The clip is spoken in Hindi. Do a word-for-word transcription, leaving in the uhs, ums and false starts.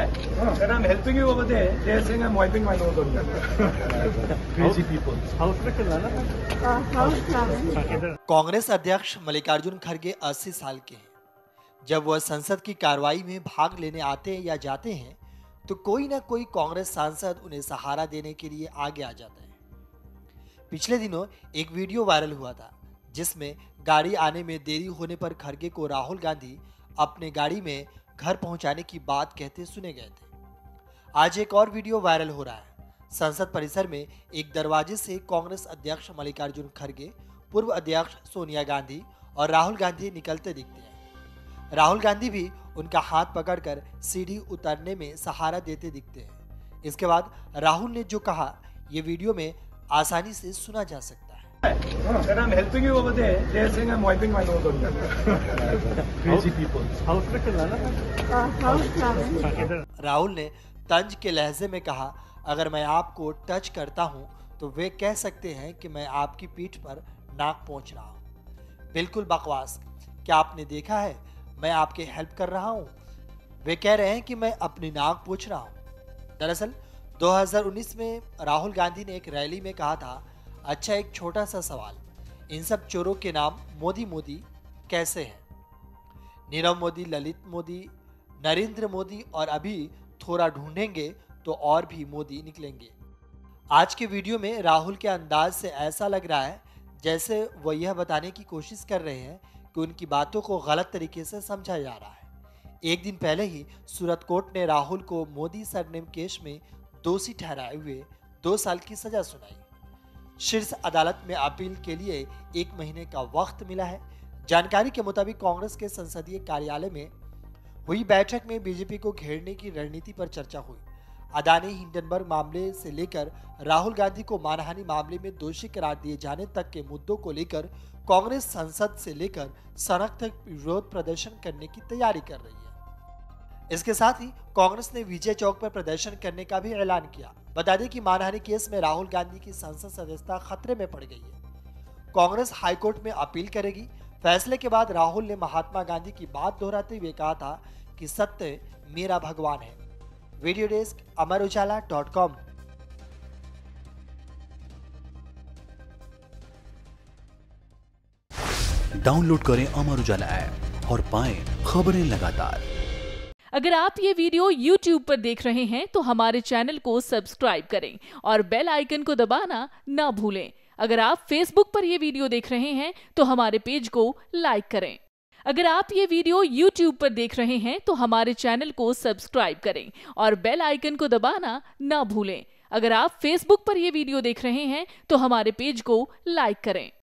When I'm helping you over there, they're saying I'm wiping my nose on you. Crazy people. Congress अध्यक्ष मल्लिकार्जुन खड़गे अस्सी साल के हैं। जब वह संसद की कार्रवाई में भाग लेने आते हैं या जाते हैं तो कोई ना कोई कांग्रेस सांसद उन्हें सहारा देने के लिए आगे आ जाता है। पिछले दिनों एक वीडियो वायरल हुआ था जिसमें गाड़ी आने में देरी होने पर खड़गे को राहुल गांधी अपने गाड़ी में घर पहुंचाने की बात कहते सुने गए थे। आज एक और वीडियो वायरल हो रहा है। संसद परिसर में एक दरवाजे से कांग्रेस अध्यक्ष मल्लिकार्जुन खड़गे, पूर्व अध्यक्ष सोनिया गांधी और राहुल गांधी निकलते दिखते हैं। राहुल गांधी भी उनका हाथ पकड़कर सीढ़ी उतरने में सहारा देते दिखते हैं। इसके बाद राहुल ने जो कहा ये वीडियो में आसानी से सुना जा सकता है। When I'm helping you over there, they're saying I'm wiping my nose on you. Crazy people. Rahul ने तंज के लहजे में कहा, अगर मैं आपको टच करता हूं तो वे कह सकते हैं कि मैं आपकी पीठ पर नाक पोंछ रहा हूं। बिल्कुल बकवास। क्या आपने देखा है मैं आपके हेल्प कर रहा हूं? वे कह रहे हैं कि मैं अपनी नाक पोंछ रहा हूं। दरअसल दो हज़ार उन्नीस में राहुल गांधी ने एक रैली में कहा था, अच्छा एक छोटा सा सवाल, इन सब चोरों के नाम मोदी मोदी कैसे हैं? नीरव मोदी, ललित मोदी, नरेंद्र मोदी और अभी थोड़ा ढूंढेंगे तो और भी मोदी निकलेंगे। आज के वीडियो में राहुल के अंदाज से ऐसा लग रहा है जैसे वह यह बताने की कोशिश कर रहे हैं कि उनकी बातों को गलत तरीके से समझा जा रहा है। एक दिन पहले ही सूरत कोर्ट ने राहुल को मोदी सरनेम केस में दोषी ठहराए हुए दो साल की सजा सुनाई। शीर्ष अदालत में अपील के लिए एक महीने का वक्त मिला है। जानकारी के मुताबिक कांग्रेस के संसदीय कार्यालय में हुई बैठक में बीजेपी को घेरने की रणनीति पर चर्चा हुई। अदानी हिंडनबर्ग मामले से लेकर राहुल गांधी को मानहानि मामले में दोषी करार दिए जाने तक के मुद्दों को लेकर कांग्रेस संसद से लेकर सड़क तक विरोध प्रदर्शन करने की तैयारी कर रही है। इसके साथ ही कांग्रेस ने विजय चौक पर प्रदर्शन करने का भी ऐलान किया। बता दें कि मानहानि केस में राहुल गांधी की संसद सदस्यता खतरे में पड़ गई है। कांग्रेस हाईकोर्ट में अपील करेगी। फैसले के बाद राहुल ने महात्मा गांधी की बात दोहराते हुए कहा था कि सत्य मेरा भगवान है। Video desk Amar Ujala dot com. Download करें अमर उजाला ऐप और पाएं खबरें लगातार। अगर आप ये वीडियो यूट्यूब पर देख रहे हैं तो हमारे चैनल को सब्सक्राइब करें और बेल आइकन को दबाना ना भूलें। अगर आप फेसबुक पर ये वीडियो देख रहे हैं तो हमारे पेज को लाइक करें। अगर आप ये वीडियो यूट्यूब पर देख रहे हैं तो हमारे चैनल को सब्सक्राइब करें और बेल आइकन को दबाना ना भूलें। अगर आप फेसबुक पर ये वीडियो देख रहे हैं तो हमारे पेज को लाइक करें।